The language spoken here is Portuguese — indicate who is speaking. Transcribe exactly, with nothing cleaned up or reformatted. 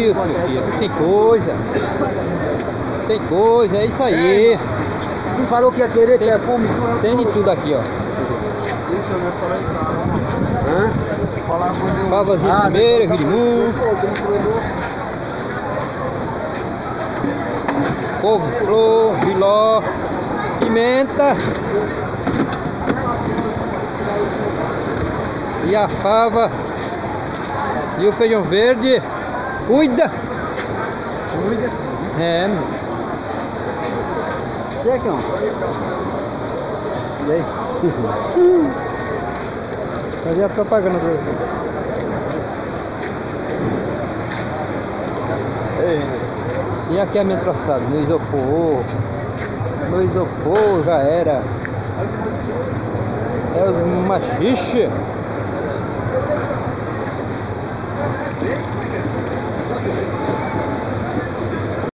Speaker 1: Deus, meu filho. Tem coisa. Tem coisa, é isso aí.
Speaker 2: Não falou que ia querer,
Speaker 1: Tem,
Speaker 2: que é fome.
Speaker 1: tem de tudo aqui, ó.
Speaker 3: Isso eu ia falar em casa.
Speaker 2: Hã?
Speaker 3: Falar com
Speaker 1: Favazinho
Speaker 2: Ah,
Speaker 1: primeiro, girimum, couve-flor, viló, pimenta e a fava e o feijão verde. Cuida!
Speaker 2: Cuida.
Speaker 1: É, meu.
Speaker 2: E aí, cão? E aí?
Speaker 1: Fazer a propaganda pra você. E aqui é a minha troçada, no isopor. No isopor já era. É os machixe.